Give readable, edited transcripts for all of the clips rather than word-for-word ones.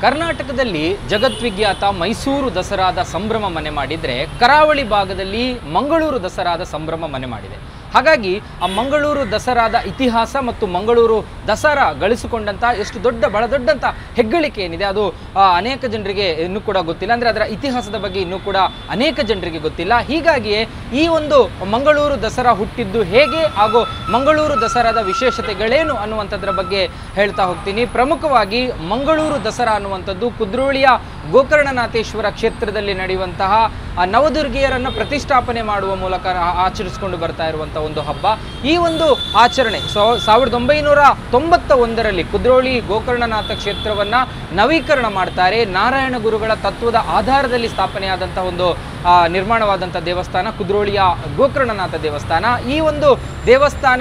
ಕರ್ನಾಟಕದಲ್ಲಿ ಜಗದ್ವಿಖ್ಯಾತ ಮೈಸೂರು ದಸರಾದ ಸಂಭ್ರಮ ಮನೆ ಮಾಡಿದರೆ ಕರಾವಳಿ ಭಾಗದಲ್ಲಿ ಮಂಗಳೂರು ದಸರಾದ ಸಂಭ್ರಮ ಮನೆ ಮಾಡಿದೆ. ಹಾಗಾಗಿ ಆ ಮಂಗಳೂರು ದಸರಾದ ಇತಿಹಾಸ ಮತ್ತು ಮಂಗಳೂರು ದಸರಾ ಗಳಿಸಿಕೊಂಡಂಥ ಎಷ್ಟು ಬಹಳ ದೊಡ್ಡಂಥ ಹೆಗ್ಗಳಿಕೆ ಏನಿದೆ ಅದು ಅನೇಕ ಜನರಿಗೆ ಇನ್ನೂ ಕೂಡ ಗೊತ್ತಿಲ್ಲ. ಅಂದರೆ ಅದರ ಇತಿಹಾಸದ ಬಗ್ಗೆ ಇನ್ನೂ ಕೂಡ ಅನೇಕ ಜನರಿಗೆ ಗೊತ್ತಿಲ್ಲ. ಹೀಗಾಗಿಯೇ ಈ ಒಂದು ಮಂಗಳೂರು ದಸರಾ ಹುಟ್ಟಿದ್ದು ಹೇಗೆ ಹಾಗೂ ಮಂಗಳೂರು ದಸರಾದ ವಿಶೇಷತೆಗಳೇನು ಅನ್ನುವಂಥದ್ರ ಬಗ್ಗೆ ಹೇಳ್ತಾ ಹೋಗ್ತೀನಿ. ಪ್ರಮುಖವಾಗಿ ಮಂಗಳೂರು ದಸರಾ ಅನ್ನುವಂಥದ್ದು ಕುದ್ರೋಳಿಯ ಗೋಕರ್ಣನಾಥೇಶ್ವರ ಕ್ಷೇತ್ರದಲ್ಲಿ ನಡೆಯುವಂತಹ ನವದುರ್ಗಿಯರನ್ನು ಪ್ರತಿಷ್ಠಾಪನೆ ಮಾಡುವ ಮೂಲಕ ಆಚರಿಸಿಕೊಂಡು ಬರ್ತಾ ಇರುವಂಥ ಒಂದು ಹಬ್ಬ. ಈ ಒಂದು ಆಚರಣೆ 1991ರಲ್ಲಿ ಕುದ್ರೋಳಿ ಗೋಕರ್ಣನಾಥ ಕ್ಷೇತ್ರವನ್ನು ನವೀಕರಣ ಮಾಡ್ತಾರೆ. ನಾರಾಯಣ ಗುರುಗಳ ತತ್ವದ ಆಧಾರದಲ್ಲಿ ಸ್ಥಾಪನೆಯಾದಂಥ ಒಂದು ನಿರ್ಮಾಣವಾದಂಥ ದೇವಸ್ಥಾನ ಕುದ್ರೋಳಿಯ ಗೋಕರ್ಣನಾಥ ದೇವಸ್ಥಾನ. ಈ ಒಂದು ದೇವಸ್ಥಾನ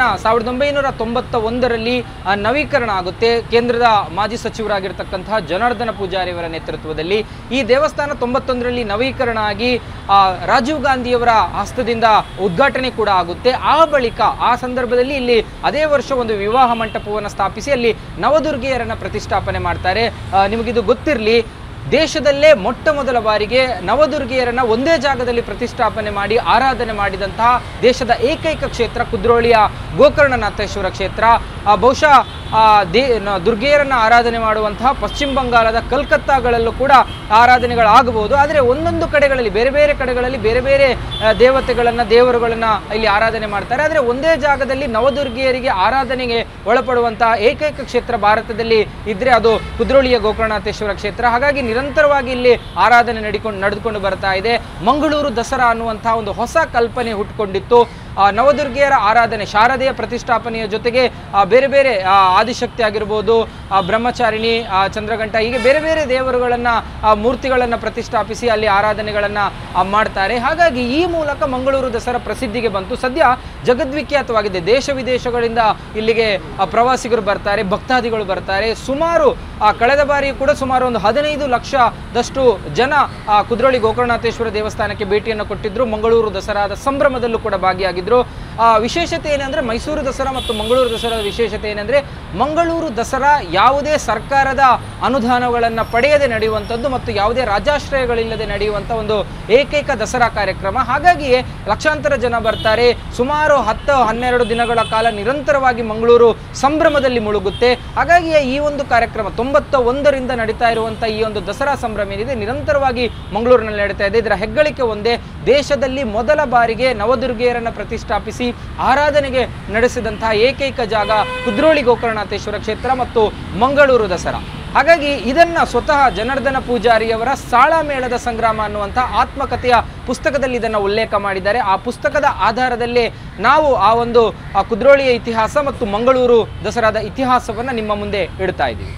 1991ರಲ್ಲಿ ನವೀಕರಣ ಆಗುತ್ತೆ. ಕೇಂದ್ರದ ಮಾಜಿ ಸಚಿವರಾಗಿರ್ತಕ್ಕಂತಹ ಜನಾರ್ದನ ಪೂಜಾರಿಯವರ ನೇತೃತ್ವದಲ್ಲಿ ಈ ದೇವಸ್ಥಾನ 91ರಲ್ಲಿ ನವೀಕರಣ ಆಗಿ ರಾಜೀವ್ ಗಾಂಧಿಯವರ ಹಸ್ತದಿಂದ ಉದ್ಘಾಟನೆ ಕೂಡ ಆಗುತ್ತೆ. ಆ ಬಳಿಕ ಆ ಸಂದರ್ಭದಲ್ಲಿ ಇಲ್ಲಿ ಅದೇ ವರ್ಷ ಒಂದು ವಿವಾಹ ಮಂಟಪವನ್ನು ಸ್ಥಾಪಿಸಿ ಅಲ್ಲಿ ನವದುರ್ಗಿಯರನ್ನು ಪ್ರತಿಷ್ಠಾಪನೆ ಮಾಡ್ತಾರೆ. ನಿಮಗಿದು ಗೊತ್ತಿರಲಿ, ದೇಶದಲ್ಲೇ ಮೊಟ್ಟ ಮೊದಲ ಬಾರಿಗೆ ನವದುರ್ಗಿಯರನ್ನು ಒಂದೇ ಜಾಗದಲ್ಲಿ ಪ್ರತಿಷ್ಠಾಪನೆ ಮಾಡಿ ಆರಾಧನೆ ಮಾಡಿದಂತಹ ದೇಶದ ಏಕೈಕ ಕ್ಷೇತ್ರ ಕುದ್ರೋಳಿಯ ಗೋಕರ್ಣನಾಥೇಶ್ವರ ಕ್ಷೇತ್ರ. ಬಹುಶಃ ದುರ್ಗಿಯರನ್ನು ಆರಾಧನೆ ಮಾಡುವಂತಹ ಪಶ್ಚಿಮ ಬಂಗಾಳದ ಕಲ್ಕತ್ತಾಗಳಲ್ಲೂ ಕೂಡ ಆರಾಧನೆಗಳಾಗಬಹುದು. ಆದರೆ ಒಂದೊಂದು ಕಡೆಗಳಲ್ಲಿ ಬೇರೆ ಬೇರೆ ಕಡೆಗಳಲ್ಲಿ ಬೇರೆ ಬೇರೆ ದೇವರುಗಳನ್ನು ಇಲ್ಲಿ ಆರಾಧನೆ ಮಾಡ್ತಾರೆ. ಆದರೆ ಒಂದೇ ಜಾಗದಲ್ಲಿ ನವದುರ್ಗಿಯರಿಗೆ ಆರಾಧನೆಗೆ ಒಳಪಡುವಂತಹ ಏಕೈಕ ಕ್ಷೇತ್ರ ಭಾರತದಲ್ಲಿ ಇದ್ರೆ ಅದು ಕುದ್ರೋಳಿಯ ಗೋಕರ್ಣನಾಥೇಶ್ವರ ಕ್ಷೇತ್ರ. ಹಾಗಾಗಿ ನಿರಂತರವಾಗಿ ಇಲ್ಲಿ ಆರಾಧನೆ ನಡೆದುಕೊಂಡು ಬರ್ತಾ ಇದೆ. ಮಂಗಳೂರು ದಸರಾ ಅನ್ನುವಂತಹ ಒಂದು ಹೊಸ ಕಲ್ಪನೆ ಹುಟ್ಟುಕೊಂಡಿತ್ತು. ನವದುರ್ಗಿಯರ ಆರಾಧನೆ, ಶಾರದೆಯ ಪ್ರತಿಷ್ಠಾಪನೆಯ ಜೊತೆಗೆ ಬೇರೆ ಬೇರೆ ಆದಿಶಕ್ತಿ ಆಗಿರ್ಬೋದು, ಬ್ರಹ್ಮಚಾರಿಣಿ, ಚಂದ್ರಘಂಟ, ಹೀಗೆ ಬೇರೆ ಬೇರೆ ದೇವರುಗಳನ್ನು ಮೂರ್ತಿಗಳನ್ನು ಪ್ರತಿಷ್ಠಾಪಿಸಿ ಅಲ್ಲಿ ಆರಾಧನೆಗಳನ್ನು ಮಾಡ್ತಾರೆ. ಹಾಗಾಗಿ ಈ ಮೂಲಕ ಮಂಗಳೂರು ದಸರಾ ಪ್ರಸಿದ್ಧಿಗೆ ಬಂತು. ಸದ್ಯ ಜಗದ್ವಿಖ್ಯಾತವಾಗಿದೆ. ದೇಶ ವಿದೇಶಗಳಿಂದ ಇಲ್ಲಿಗೆ ಪ್ರವಾಸಿಗರು ಬರ್ತಾರೆ, ಭಕ್ತಾದಿಗಳು ಬರ್ತಾರೆ. ಸುಮಾರು ಕಳೆದ ಬಾರಿ ಕೂಡ ಸುಮಾರು ಒಂದು 15 ಲಕ್ಷದಷ್ಟು ಜನ ಕುದ್ರೋಳಿ ಗೋಕರ್ಣನಾಥೇಶ್ವರ ದೇವಸ್ಥಾನಕ್ಕೆ ಭೇಟಿಯನ್ನು ಕೊಟ್ಟಿದ್ರು. ಮಂಗಳೂರು ದಸರಾದ ಸಂಭ್ರಮದಲ್ಲೂ ಕೂಡ ಭಾಗಿಯಾಗಿದ್ರು. ವಿಶೇಷತೆ ಏನಂದ್ರೆ ಮೈಸೂರು ದಸರಾ ಮತ್ತು ಮಂಗಳೂರು ದಸರಾದ ವಿಶೇಷತೆ ಏನಂದ್ರೆ ಮಂಗಳೂರು ದಸರಾ ಯಾವುದೇ ಸರ್ಕಾರದ ಅನುದಾನಗಳನ್ನು ಪಡೆಯದೆ ನಡೆಯುವಂಥದ್ದು ಮತ್ತು ಯಾವುದೇ ರಾಜಾಶ್ರಯಗಳಿಲ್ಲದೆ ನಡೆಯುವಂಥ ಒಂದು ಏಕೈಕ ದಸರಾ ಕಾರ್ಯಕ್ರಮ. ಹಾಗಾಗಿಯೇ ಲಕ್ಷಾಂತರ ಜನ ಬರ್ತಾರೆ. ಸುಮಾರು 10-12 ದಿನಗಳ ಕಾಲ ನಿರಂತರವಾಗಿ ಮಂಗಳೂರು ಸಂಭ್ರಮದಲ್ಲಿ ಮುಳುಗುತ್ತೆ. ಹಾಗಾಗಿಯೇ ಈ ಒಂದು ಕಾರ್ಯಕ್ರಮ 91ರಿಂದ ನಡೀತಾ ಇರುವಂಥ ಈ ಒಂದು ದಸರಾ ಸಂಭ್ರಮ ಏನಿದೆ ನಿರಂತರವಾಗಿ ಮಂಗಳೂರಿನಲ್ಲಿ ನಡೀತಾ ಇದೆ. ಇದರ ಹೆಗ್ಗಳಿಕೆ ಒಂದೇ, ದೇಶದಲ್ಲಿ ಮೊದಲ ಬಾರಿಗೆ ನವದುರ್ಗಿಯರನ್ನು ಪ್ರತಿಷ್ಠಾಪಿಸಿ ಆರಾಧನೆಗೆ ನಡೆಸಿದಂತಹ ಏಕೈಕ ಜಾಗ ಕುದ್ರೋಳಿ ಗೋಕರ್ಣನಾಥೇಶ್ವರ ಕ್ಷೇತ್ರ ಮತ್ತು ಮಂಗಳೂರು ದಸರಾ. ಹಾಗಾಗಿ ಇದನ್ನ ಸ್ವತಃ ಜನಾರ್ದನ ಪೂಜಾರಿಯವರ ಸಾಳಮೇಳದ ಸಂಗ್ರಾಮ ಅನ್ನುವಂಥ ಆತ್ಮಕಥೆಯ ಪುಸ್ತಕದಲ್ಲಿ ಇದನ್ನು ಉಲ್ಲೇಖ ಮಾಡಿದ್ದಾರೆ. ಆ ಪುಸ್ತಕದ ಆಧಾರದಲ್ಲೇ ನಾವು ಆ ಒಂದು ಕುದ್ರೋಳಿಯ ಇತಿಹಾಸ ಮತ್ತು ಮಂಗಳೂರು ದಸರಾದ ಇತಿಹಾಸವನ್ನು ನಿಮ್ಮ ಮುಂದೆ ಇಡ್ತಾ ಇದ್ದೀವಿ.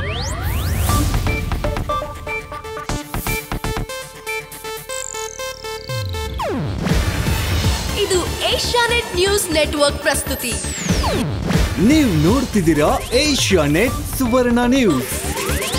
ಇದು ಏಷ್ಯಾನೆಟ್ ನ್ಯೂಸ್ ನೆಟ್ವರ್ಕ್ ಪ್ರಸ್ತುತಿ. ನೀವು ನೋಡ್ತಿದ್ದೀರಾ ಏಷ್ಯಾನೆಟ್ ಸುವರ್ಣ ನ್ಯೂಸ್.